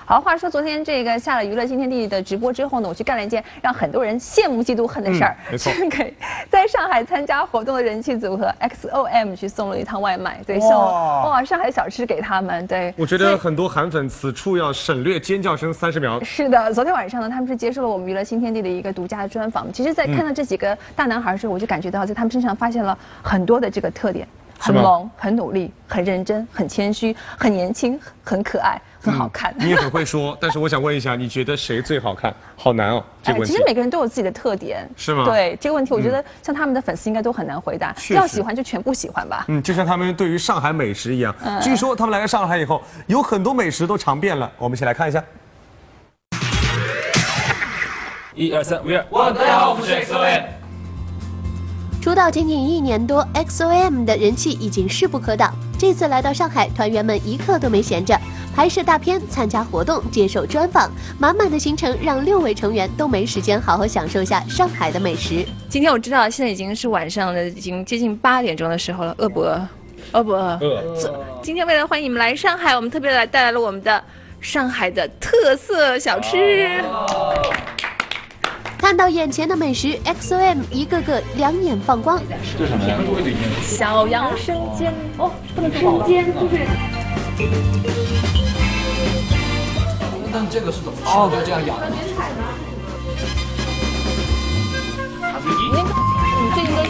好，话说昨天这个下了娱乐新天地的直播之后呢，我去干了一件让很多人羡慕嫉妒恨的事儿， 没错， 给在上海参加活动的人气组合 XOM 去送了一趟外卖，对，送哇上海小吃给他们，对。 我觉得很多韩粉此处要省略尖叫声30秒。 是的，昨天晚上呢，他们是接受了我们娱乐新天地的一个独家的专访。其实，在看到这几个大男孩的时候，我就感觉到在他们身上发现了很多的这个特点。 很萌，很努力，很认真，很谦虚，很年轻，很可爱，很好看。 你也很会说，但是我想问一下，你觉得谁最好看？好难哦，这个问题。 其实每个人都有自己的特点， 是吗？ 对这个问题，我觉得像他们的粉丝应该都很难回答。要喜欢就全部喜欢吧。 就像他们对于上海美食一样。据说他们来了上海以后，有很多美食都尝遍了。我们一起来看一下。 1、2、3， We are。大家好，我们是 XOM。 出道仅仅1年多 ，XOM 的人气已经势不可挡。这次来到上海，团员们一刻都没闲着，拍摄大片、参加活动、接受专访，满满的行程让6位成员都没时间好好享受一下上海的美食。 今天我知道现在已经是晚上的，已经接近8点钟的时候了，饿不饿？饿不饿？饿。今天为了欢迎你们来上海，我们特别带来了我们的上海的特色小吃。 看到眼前的美食 ，XOM 一个个两眼放光。 这是什么呀？ 小羊生煎哦，不能生煎，就是。 但这个是怎么吃？就这样咬。 你最近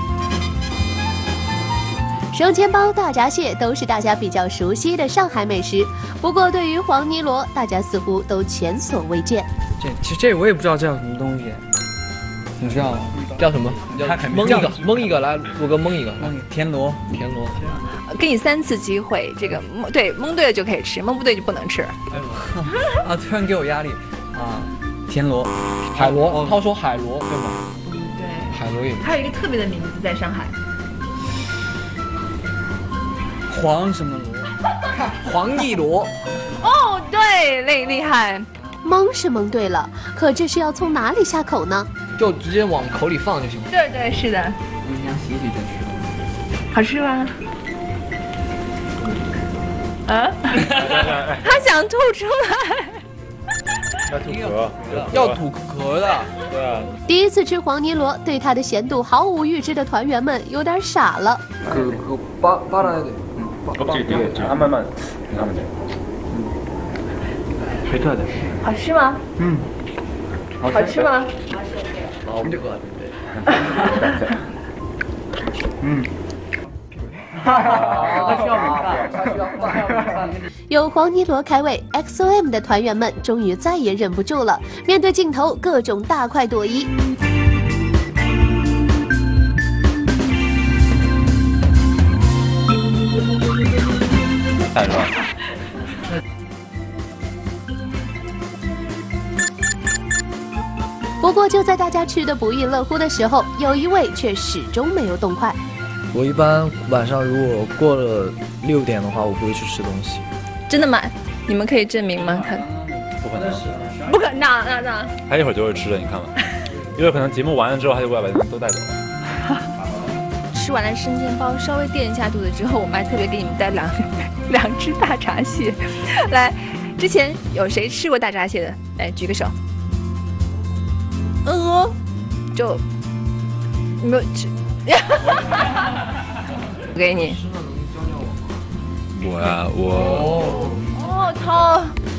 生煎包、大闸蟹都是大家比较熟悉的上海美食，不过对于黄泥螺，大家似乎都前所未见。 其实这我也不知道这叫什么东西，你知道吗？叫什么？蒙一个来，陆哥蒙一个。田螺。 给你3次机会，这个对蒙对了就可以吃，蒙不对就不能吃。 啊！突然给我压力啊！田螺，海螺，他说海螺对吗？ 对， 海螺也。 还有一个特别的名字在上海， 黄什么螺？黄一螺。 哦，对，厉害。 蒙是蒙对了，可这是要从哪里下口呢？ 就直接往口里放就行。 对，是的。 你想洗洗再吃。 好吃吗？啊？他想吐出来。 要吐壳， 要吐壳的。 对啊。 第一次吃黄泥螺，对它的咸度毫无预知的团员们有点傻了。 巴拉的。 这个，慢慢，你看没？推特的。 好吃吗？好吃吗？ 我们这个对。 有黄泥螺开胃 ，XOM 的团员们终于再也忍不住了，面对镜头各种大快朵颐。 太热了。 不过，就在大家吃得不亦乐乎的时候，有一位却始终没有动筷。 我一般晚上如果过了6点的话，我不会去吃东西。 真的吗？你们可以证明吗？他不可能， 不可能，那他一会儿就会吃的，你看吧。因为可能节目完了之后，他就过来把都带走了。 吃完了生煎包，稍微垫一下肚子之后，我们还特别给你们带两只大闸蟹。来，之前有谁吃过大闸蟹的？来举个手。 就你没有吃，我给你。 我呀，我。 哦，操！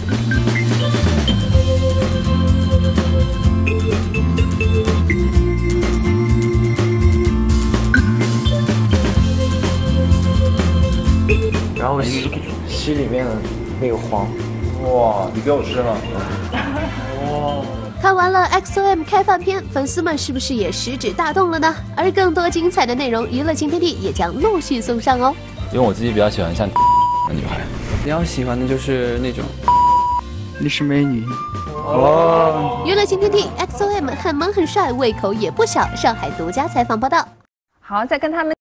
然后吸里面的那个黄。 哇，你给我吃吗？ 哇！ 看完了 XOM 开饭片，粉丝们是不是也食指大动了呢？而更多精彩的内容，娱乐新天地也将陆续送上哦。 因为我自己比较喜欢像的女孩， 比较喜欢的就是那种历史美女。 哦。 娱乐新天地 XOM 很萌很帅，胃口也不小。上海独家采访报道。 好，再跟他们。